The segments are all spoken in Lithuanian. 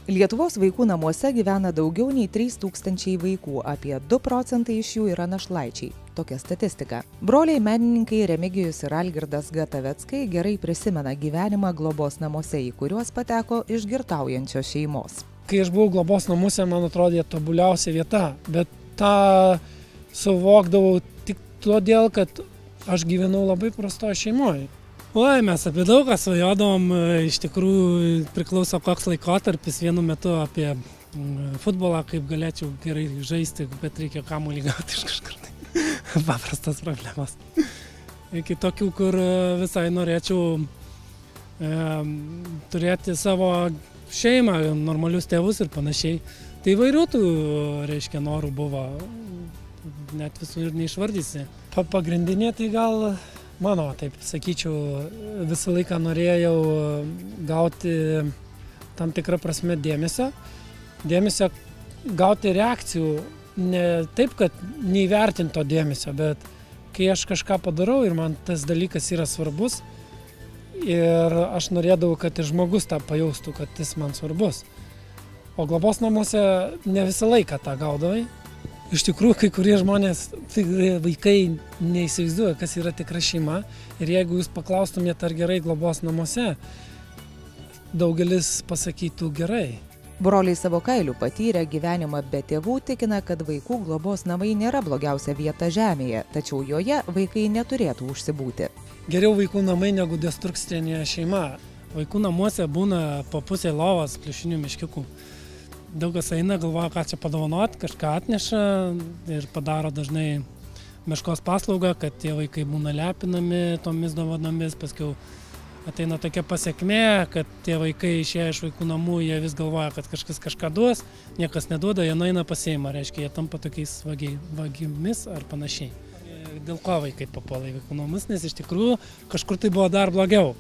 Lietuvos vaikų namuose gyvena daugiau nei 3000 vaikų, apie 2 procentai iš jų yra našlaičiai. Tokia statistika. Broliai menininkai Remigijus ir Algirdas Gataveckai gerai prisimena gyvenimą globos namuose, į kuriuos pateko iš girtaujančios šeimos. Kai aš buvau globos namuose, man atrodė tobuliausia vieta, bet tą suvokdavau tik todėl, kad aš gyvenau labai prastoje šeimoje. Oi, mes apie daug ką svajodavom, iš tikrųjų priklauso koks laikotarpis, vienu metu apie futbolą, kaip galėčiau gerai žaisti, bet reikia kamuolį gauti iš kažkur. Paprastas problemas. Iki tokių, kur visai norėčiau turėti savo šeimą, normalius tėvus ir panašiai. Tai įvairių tų, reiškia, norų buvo, net visų ir neišvardysi. Pagrindinė tai gal mano, taip sakyčiau, visą laiką norėjau gauti tam tikrą prasme dėmesio, gauti reakcijų, ne taip, kad neįvertinto dėmesio, bet kai aš kažką padarau ir man tas dalykas yra svarbus ir aš norėdavau, kad ir žmogus tą pajaustų, kad jis man svarbus. O globos namuose ne visą laiką tą gaudavai. Iš tikrųjų, kai kurie žmonės, vaikai neįsivaizduoja, kas yra tikra šeima. Ir jeigu jūs paklaustumėte, ar gerai globos namuose, daugelis pasakytų gerai. Broliai savo kailių patyrę gyvenimą be tėvų tikina, kad vaikų globos namai nėra blogiausia vieta žemėje, tačiau joje vaikai neturėtų užsibūti. Geriau vaikų namai negu destrukcinė šeima. Vaikų namuose būna po pusė lovos pliušinių meškiukų. Daug kas eina, galvoja, ką čia padovanot, kažką atneša ir padaro dažnai meškos paslaugą, kad tie vaikai būna lepinami tomis dovanomis, paskiau ateina tokia pasekmė, kad tie vaikai išėję iš vaikų namų, jie vis galvoja, kad kažkas kažką duos, niekas neduoda, jie nueina pasiima, reiškia, jie tampa tokiais vagimis ar panašiai. Dėl ko vaikai papuola į vaikų namus, nes iš tikrųjų kažkur tai buvo dar blogiau.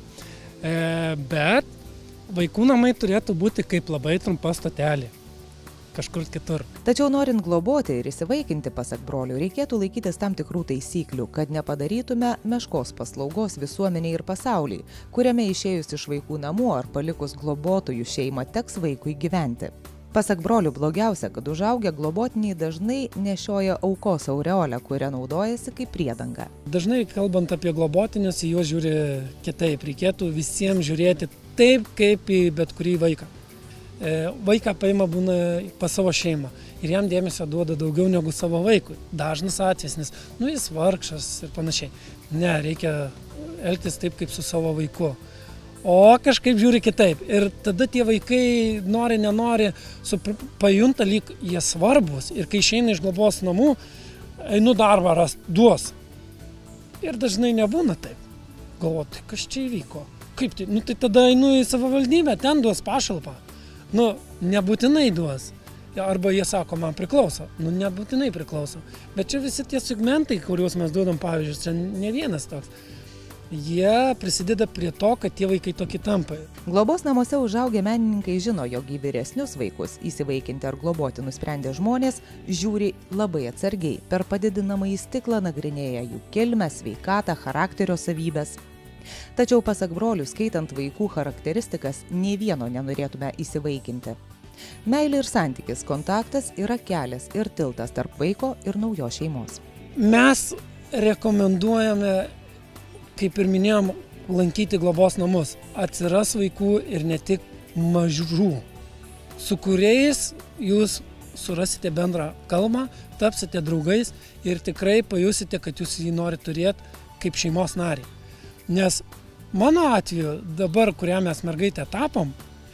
Bet vaikų namai turėtų būti kaip labai trumpa stotelė. Kažkur kitur. Tačiau norint globoti ir įsivaikinti, pasak brolių, reikėtų laikytis tam tikrų taisyklių, kad nepadarytume meškos paslaugos visuomeniai ir pasauliai, kuriame išėjus iš vaikų namų ar palikus globotojų šeimą teks vaikui gyventi. Pasak brolių, blogiausia, kad užaugę globotiniai dažnai nešioja aukos aureolę, kurią naudojasi kaip priedanga. Dažnai kalbant apie globotinius, į juos žiūri kitaip. Reikėtų visiems žiūrėti taip, kaip į bet kurį vaiką. Vaiką paima būna pas savo šeimą ir jam dėmesio duoda daugiau negu savo vaikui. Dažnas atvejis, nes jis vargšas ir panašiai. Ne, reikia elgtis taip, kaip su savo vaiku. O kažkaip žiūri kitaip. Ir tada tie vaikai nori, nenori, pajunta lyg jie svarbus. Ir kai išeina iš globos namų, einu darbą duos. Ir dažnai nebūna taip. Galvoju, kas čia įvyko? Kaip tai? Tai tada einu į savivaldybę, ten duos pašalpą. Nebūtinai duos. Arba jie sako, man priklauso. Nebūtinai priklauso. Bet čia visi tie segmentai, kuriuos mes duodam pavyzdžius, čia ne vienas toks. Jie prisideda prie to, kad tie vaikai tokie tampa. Globos namuose užaugę menininkai žino, jog į vyresnius vaikus įsivaikinti ar globoti nusprendę žmonės žiūri labai atsargiai. Per padidinamąjį stiklą nagrinėja jų kilmę, sveikatą, charakterio savybės. Tačiau pasak brolių, skaitant vaikų charakteristikas, nei vieno nenorėtume įsivaikinti. Meilė ir santykis, kontaktas yra kelias ir tiltas tarp vaiko ir naujos šeimos. Mes rekomenduojame, kaip ir minėjom, lankyti globos namus. Atsiras vaikų ir ne tik mažų, su kuriais jūs surasite bendrą kalbą, tapsite draugais ir tikrai pajusite, kad jūs jį norite turėti kaip šeimos narį. Nes mano atveju, dabar, kurią mes mergaitę tapom,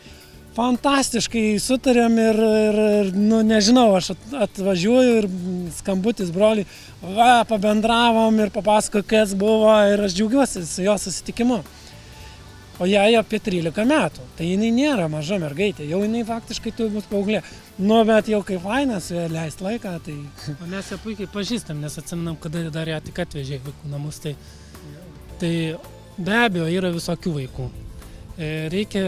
fantastiškai sutarėm ir nežinau, aš atvažiuoju ir skambutis broliui, pabendravom ir papasako, kas buvo ir aš džiaugiuosi su jo susitikimu. O jai apie 13 metų, tai jinai nėra maža mergaitė, jau jinai faktiškai turi būti paauglė. Bet jau kaip faina su ja leist laiką, tai... O mes ją puikiai pažįstam, nes atsimenam, kada dar ją tik atvežė į vaikų namus, tai be abejo yra visokių vaikų. Reikia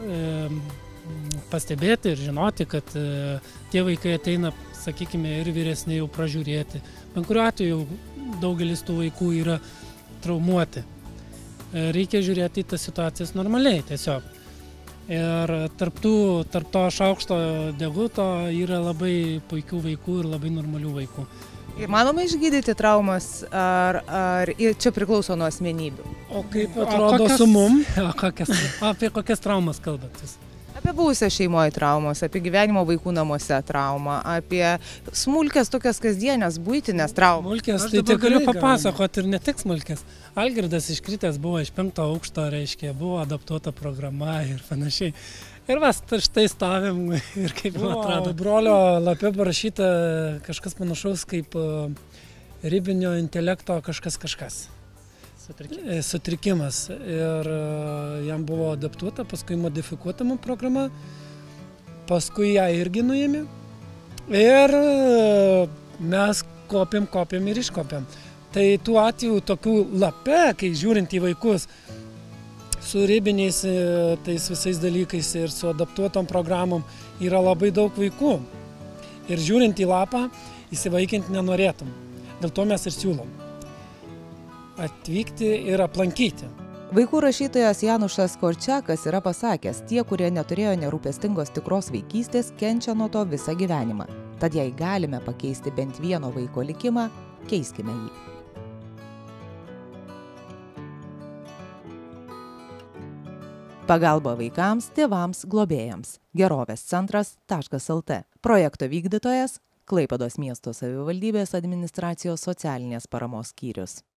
pastebėti ir žinoti, kad tie vaikai ateina, sakykime, ir vyresni jau pražiūrėti. Bet kuriuo atveju daugelis tų vaikų yra traumuoti. Reikia žiūrėti į tas situacijas normaliai tiesiog. Ir tarp to šaukšto deguto yra labai puikių vaikų ir labai normalių vaikų. Įmanoma išgydyti traumas, ar čia priklauso nuo asmenybių? O kaip atrodo su mum? Apie kokias traumas kalbat jūs? Apie buvusią šeimoje traumos, apie gyvenimo vaikų namuose traumą, apie smulkės tokias kasdienės, buitinės traumas. Smulkės, tai tik galiu papasakoti ir ne tik smulkės. Algirdas iškritęs buvo iš 5 aukšto, reiškia, buvo adaptuota programa ir panašiai. Ir vas, štai stovim ir kaip atrado. Brolio lape parašyta kažkas panašaus kaip ribinio intelekto kažkas. Sutrikimas. Ir jam buvo adaptuota, paskui modifikuotama programa, paskui ją irgi nuėmė. Ir mes kopėm ir iškopėm. Tai tų atvejų tokių lape, kai žiūrint į vaikus, su ribiniais tais visais dalykais ir su adaptuotom programom yra labai daug vaikų. Ir žiūrint į lapą, įsivaikinti nenorėtum. Dėl to mes ir siūlom atvykti ir aplankyti. Vaikų rašytojas Janušas Korčiakas yra pasakęs, tie, kurie neturėjo nerūpestingos tikros vaikystės, kenčia nuo to visą gyvenimą. Tad jei galime pakeisti bent vieno vaiko likimą, keiskime jį. Pagalba vaikams, tėvams, globėjams. Gerovescentras.lt. Projekto vykdytojas Klaipėdos miesto savivaldybės administracijos socialinės paramos skyrius.